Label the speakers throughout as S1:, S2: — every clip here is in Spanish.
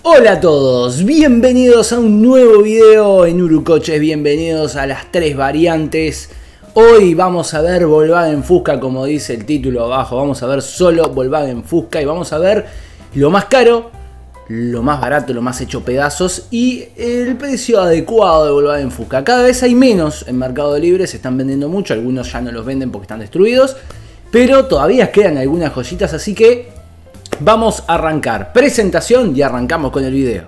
S1: Hola a todos, bienvenidos a un nuevo video en Urucoches, bienvenidos a las tres variantes. Hoy vamos a ver Volkswagen Fusca, como dice el título abajo, vamos a ver solo Volkswagen Fusca y vamos a ver lo más caro, lo más barato, lo más hecho pedazos y el precio adecuado de Volkswagen Fusca. Cada vez hay menos en Mercado Libre, se están vendiendo mucho, algunos ya no los venden porque están destruidos, pero todavía quedan algunas joyitas, así que vamos a arrancar. Presentación y arrancamos con el video.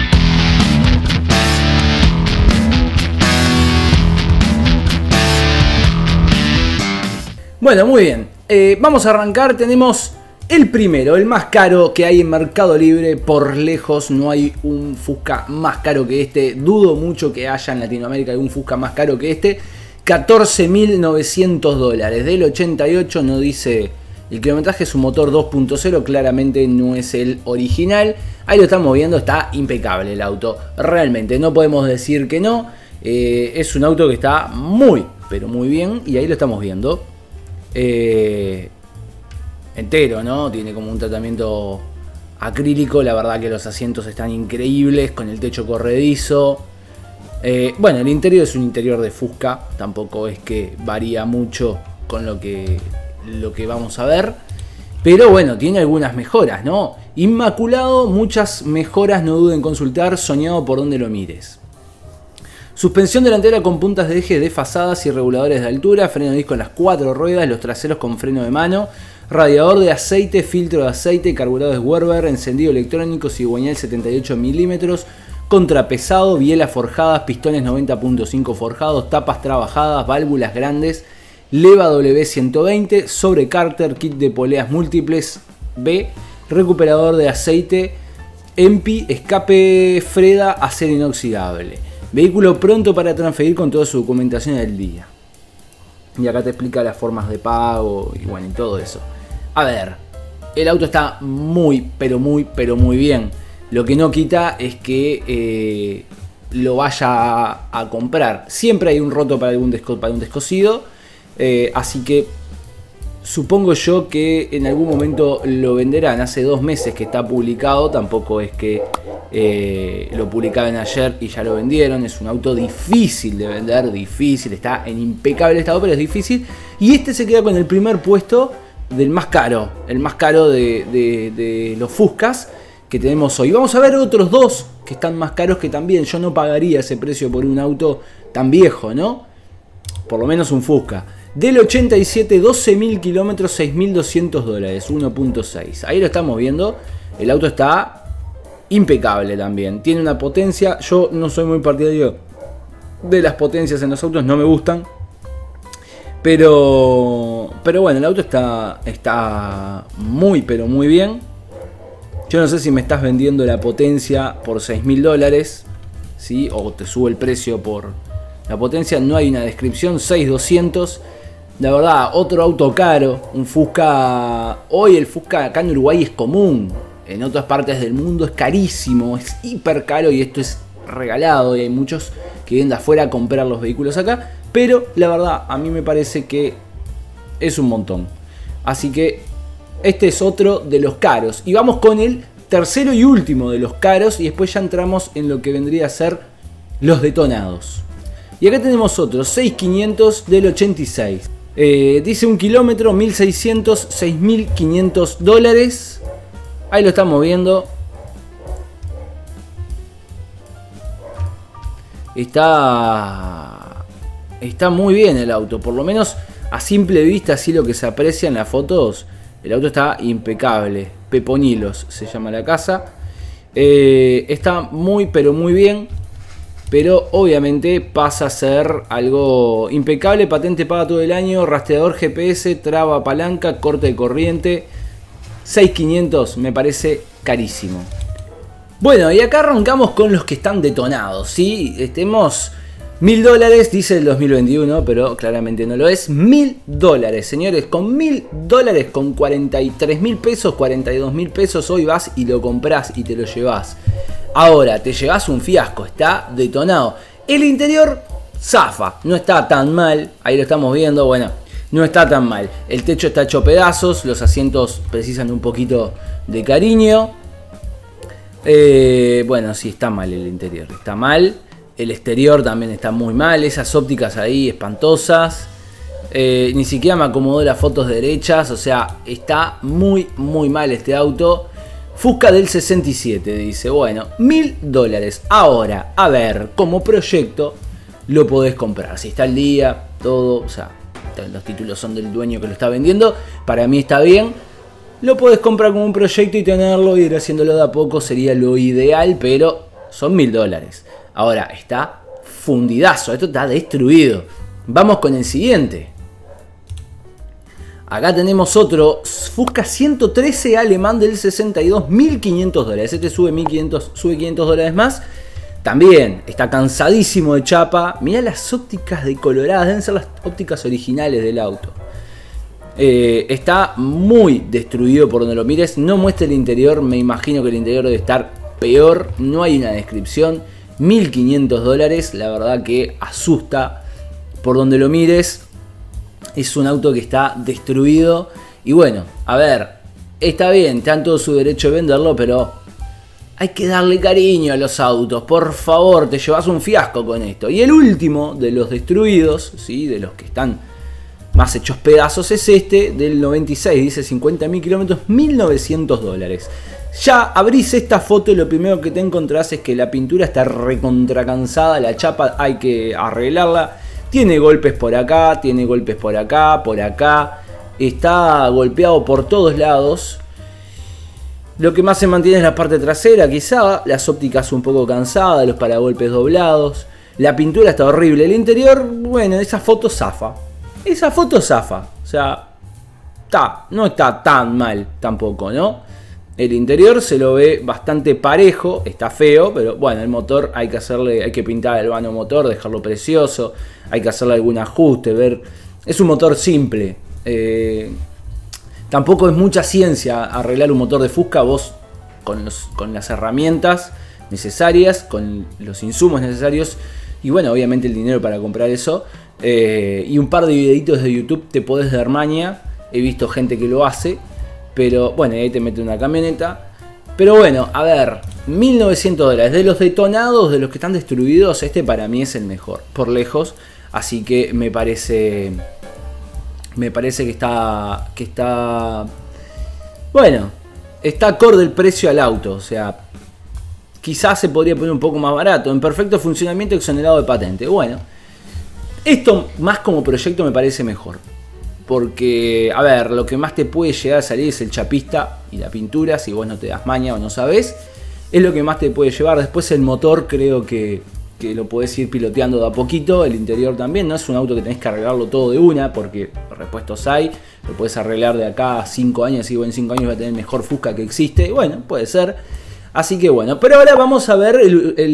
S1: Bueno, muy bien. Vamos a arrancar. Tenemos el primero, el más caro que hay en Mercado Libre. Por lejos no hay un Fusca más caro que este. Dudo mucho que haya en Latinoamérica algún Fusca más caro que este. 14.900 dólares. Del 88 no dice el kilometraje, es un motor 2.0, claramente no es el original. Ahí lo estamos viendo, está impecable el auto. Realmente, no podemos decir que no. Es un auto que está muy, pero muy bien. Y ahí lo estamos viendo. Entero, ¿no? Tiene como un tratamiento acrílico. La verdad que los asientos están increíbles, con el techo corredizo. Bueno, el interior es un interior de Fusca. Tampoco es que varía mucho con lo que vamos a ver, pero bueno, tiene algunas mejoras, ¿no? Inmaculado, muchas mejoras, no duden en consultar, soñado por donde lo mires. Suspensión delantera con puntas de eje desfasadas y reguladores de altura, freno de disco en las 4 ruedas, los traseros con freno de mano, radiador de aceite, filtro de aceite, carburadores Werber, encendido electrónico, cigüeñal 78 milímetros, contrapesado, bielas forjadas, pistones 90.5 forjados, tapas trabajadas, válvulas grandes, leva W120, sobre cárter, kit de poleas múltiples B, recuperador de aceite, EMPI, escape Freda, acero inoxidable. Vehículo pronto para transferir con toda su documentación al día. Y acá te explica las formas de pago y bueno, y todo eso. A ver, el auto está muy, pero muy bien. Lo que no quita es que lo vaya a comprar. Siempre hay un roto para un descosido. Así que supongo yo que en algún momento lo venderán. Hace 2 meses que está publicado, tampoco es que lo publicaban ayer y ya lo vendieron. Es un auto difícil de vender, difícil, está en impecable estado, pero es difícil. Y este se queda con el primer puesto del más caro, el más caro de los Fuscas que tenemos hoy. Vamos a ver otros dos que están más caros, que también yo no pagaría ese precio por un auto tan viejo, ¿no? Por lo menos un Fusca. Del 87, 12.000 kilómetros, 6.200 dólares, 1.6. Ahí lo estamos viendo. El auto está impecable también. Tiene una potencia. Yo no soy muy partidario de las potencias en los autos, no me gustan. Pero bueno, el auto está muy, pero muy bien. Yo no sé si me estás vendiendo la potencia por 6.000 dólares, ¿sí? O te sube el precio por la potencia. No hay una descripción. 6.200. La verdad, otro auto caro, un Fusca. Hoy el Fusca acá en Uruguay es común, en otras partes del mundo es carísimo, es hiper caro y esto es regalado y hay muchos que vienen de afuera a comprar los vehículos acá, pero la verdad a mí me parece que es un montón. Así que este es otro de los caros y vamos con el tercero y último de los caros y después ya entramos en lo que vendría a ser los detonados. Y acá tenemos otro, 6.500 del 86. Dice un kilómetro, 1.600, 6.500 dólares. Ahí lo estamos viendo. Está muy bien el auto. Por lo menos a simple vista, así lo que se aprecia en las fotos. El auto está impecable. Peponilos se llama la casa. Está muy, pero muy bien. Pero obviamente pasa a ser algo impecable. Patente paga todo el año. Rastreador GPS, traba palanca, corte de corriente. 6.500 me parece carísimo. Bueno, y acá arrancamos con los que están detonados, ¿sí? Estemos 1.000 dólares, dice el 2021, pero claramente no lo es. 1.000 dólares, señores. Con 1.000 dólares, con 43.000 pesos, 42.000 pesos, hoy vas y lo compras y te lo llevas. Ahora, te llevas un fiasco, está detonado. El interior zafa, no está tan mal, ahí lo estamos viendo, bueno, no está tan mal. El techo está hecho pedazos, los asientos precisan un poquito de cariño. Bueno, sí, está mal el interior, está mal. El exterior también está muy mal. Esas ópticas ahí espantosas. Ni siquiera me acomodó las fotos derechas. O sea, está muy mal este auto. Fusca del 67, dice. Bueno, $1000. Ahora, a ver, como proyecto lo podés comprar. Si está al día, todo. O sea, los títulos son del dueño que lo está vendiendo. Para mí está bien. Lo podés comprar como un proyecto y tenerlo, ir haciéndolo de a poco sería lo ideal, pero son $1000. Ahora, está fundidazo, esto está destruido. Vamos con el siguiente. Acá tenemos otro Fusca 113 alemán del 62, $1500. Este sube $500 más. También está cansadísimo de chapa. Mirá las ópticas decoloradas, deben ser las ópticas originales del auto. Está muy destruido por donde lo mires. No muestra el interior, me imagino que el interior debe estar peor. No hay una descripción. $1500, la verdad que asusta por donde lo mires. Es un auto que está destruido. Y bueno, a ver, está bien, te dan todo su derecho de venderlo, pero hay que darle cariño a los autos. Por favor, te llevas un fiasco con esto. Y el último de los destruidos, ¿sí? De los que están más hechos pedazos, es este del 96, dice 50.000 kilómetros, $1900. Ya abrís esta foto y lo primero que te encontrás es que la pintura está recontra cansada, la chapa hay que arreglarla, tiene golpes por acá, tiene golpes por acá, está golpeado por todos lados. Lo que más se mantiene es la parte trasera, quizá, las ópticas un poco cansadas, los paragolpes doblados, la pintura está horrible, el interior, bueno, esa foto zafa. O sea, no está tan mal tampoco, ¿no? El interior se lo ve bastante parejo, está feo, pero bueno, el motor hay que pintar el vano motor, dejarlo precioso, hay que hacerle algún ajuste, ver. Es un motor simple. Tampoco es mucha ciencia arreglar un motor de Fusca, vos con las herramientas necesarias, con los insumos necesarios, y bueno, obviamente el dinero para comprar eso. Y un par de videitos de YouTube te podés dar maña. He visto gente que lo hace. Pero bueno, ahí te mete una camioneta. Pero bueno, a ver, $1900. De los detonados, de los que están destruidos, este para mí es el mejor, por lejos. Así que me parece que está bueno, está acorde el precio al auto. O sea, quizás se podría poner un poco más barato. En perfecto funcionamiento, exonerado de patente. Bueno, esto más como proyecto me parece mejor. Porque, a ver, lo que más te puede llegar a salir es el chapista y la pintura. Si vos no te das maña o no sabés, es lo que más te puede llevar. Después el motor creo que lo podés ir piloteando de a poquito. El interior también, no es un auto que tenés que arreglarlo todo de una, porque repuestos hay. Lo podés arreglar de acá a 5 años. Y en 5 años va a tener el mejor Fusca que existe. Bueno, puede ser. Así que bueno, pero ahora vamos a ver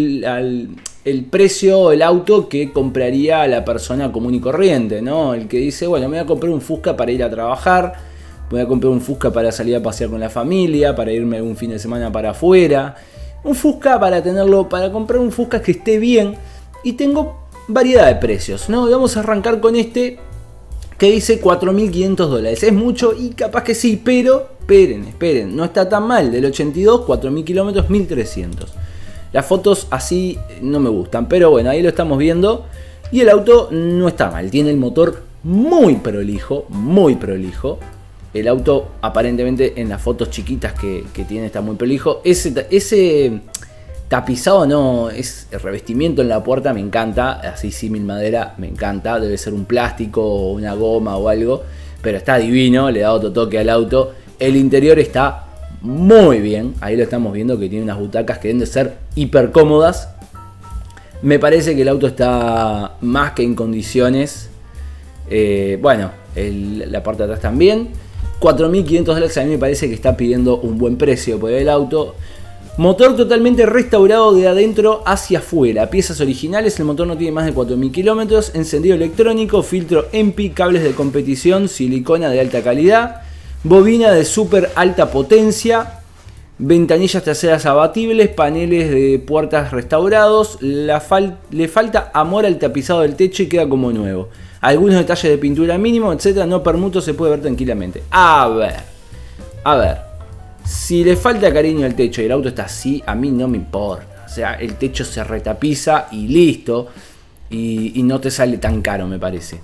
S1: el precio, el auto que compraría la persona común y corriente, ¿no? El que dice, bueno, me voy a comprar un Fusca para ir a trabajar, me voy a comprar un Fusca para salir a pasear con la familia, para irme un fin de semana para afuera, un Fusca para comprar un Fusca que esté bien, y tengo variedad de precios, ¿no? Y vamos a arrancar con este que dice $4.500. Es mucho y capaz que sí, pero esperen, no está tan mal. Del 82, 4.000 kilómetros, 1.300. Las fotos así no me gustan, pero bueno, ahí lo estamos viendo. Y el auto no está mal, tiene el motor muy prolijo, muy prolijo. El auto aparentemente en las fotos chiquitas que tiene está muy prolijo. Ese tapizado no, es el revestimiento en la puerta me encanta, así símil madera me encanta. Debe ser un plástico o una goma o algo, pero está divino, le da otro toque al auto. El interior está muy bien, ahí lo estamos viendo que tiene unas butacas que deben de ser hiper cómodas. Me parece que el auto está más que en condiciones. Bueno, la parte de atrás también. $4.500 a mí me parece que está pidiendo un buen precio por el auto. Motor totalmente restaurado de adentro hacia afuera. Piezas originales, el motor no tiene más de 4.000 kilómetros. Encendido electrónico, filtro EMPI, cables de competición, silicona de alta calidad. Bobina de super alta potencia. Ventanillas traseras abatibles, paneles de puertas restaurados. Le falta amor al tapizado del techo y queda como nuevo. Algunos detalles de pintura mínimo, etcétera. No permuto, se puede ver tranquilamente. A ver. Si le falta cariño al techo y el auto está así, a mí no me importa. O sea, el techo se retapiza y listo. Y no te sale tan caro, me parece.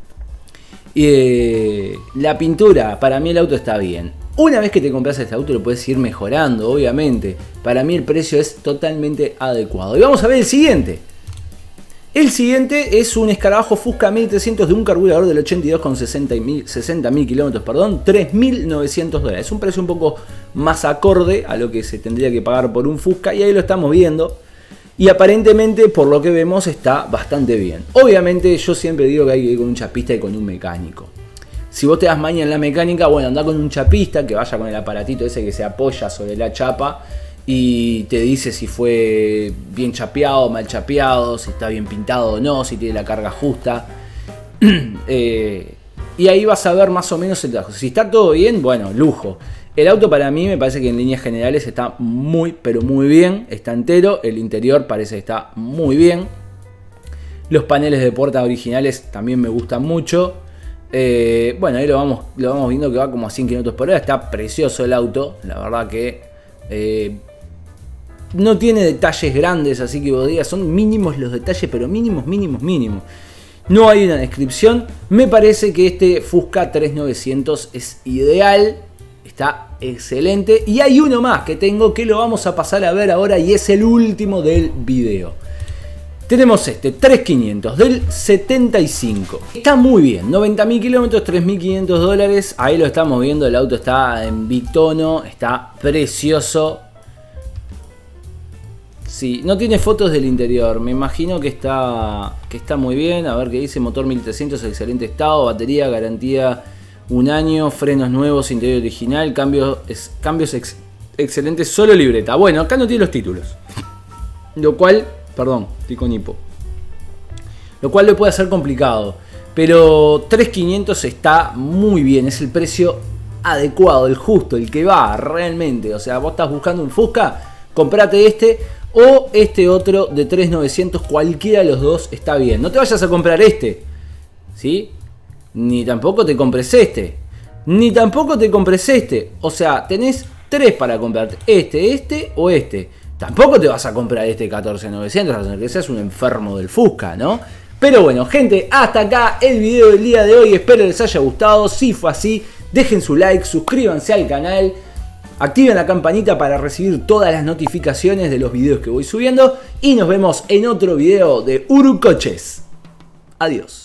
S1: La pintura, para mí el auto está bien. Una vez que te compras este auto lo puedes ir mejorando, obviamente. Para mí el precio es totalmente adecuado. Y vamos a ver el siguiente. El siguiente es un escarabajo Fusca 1300 de un carburador del 82 con 60.000 kilómetros, perdón, 3.900 dólares. Es un precio un poco más acorde a lo que se tendría que pagar por un Fusca y ahí lo estamos viendo. Y aparentemente, por lo que vemos, está bastante bien. Obviamente, yo siempre digo que hay que ir con un chapista y con un mecánico. Si vos te das maña en la mecánica, bueno, anda con un chapista que vaya con el aparatito ese que se apoya sobre la chapa y te dice si fue bien chapeado, mal chapeado, si está bien pintado o no, si tiene la carga justa. Y ahí vas a ver más o menos el trabajo. Si está todo bien, bueno, lujo. El auto para mí me parece que en líneas generales está muy, pero muy bien. Está entero, el interior parece que está muy bien. Los paneles de puerta originales también me gustan mucho. Bueno, ahí lo vamos viendo que va como a 100 km por hora. Está precioso el auto, la verdad que no tiene detalles grandes, así que vos digas, son mínimos los detalles, pero mínimos. No hay una descripción. Me parece que este Fusca 3900 es ideal. Está excelente. Y hay uno más que tengo que lo vamos a pasar a ver ahora y es el último del video. Tenemos este 3500 del 75. Está muy bien. 90.000 kilómetros, 3.500 dólares. Ahí lo estamos viendo. El auto está en bitono. Está precioso. Sí, no tiene fotos del interior. Me imagino que está muy bien. A ver qué dice. Motor 1300, excelente estado. Batería, garantía 1 año, frenos nuevos, interior original, cambios excelentes, solo libreta. Bueno, acá no tiene los títulos. Lo cual, perdón, estoy con hipo. Lo cual lo puede hacer complicado. Pero 3.500 está muy bien, es el precio adecuado, el justo, el que va realmente. O sea, vos estás buscando un Fusca, comprate este o este otro de 3.900, cualquiera de los dos está bien. No te vayas a comprar este, ¿sí? Ni tampoco te compres este. Ni tampoco te compres este. O sea, tenés 3 para comprarte. Este o este. Tampoco te vas a comprar este 14.900, a tener que seas un enfermo del Fusca, ¿no? Pero bueno, gente, hasta acá el video del día de hoy. Espero les haya gustado. Si fue así, dejen su like, suscríbanse al canal, activen la campanita para recibir todas las notificaciones de los videos que voy subiendo. Y nos vemos en otro video de Urucoches. Adiós.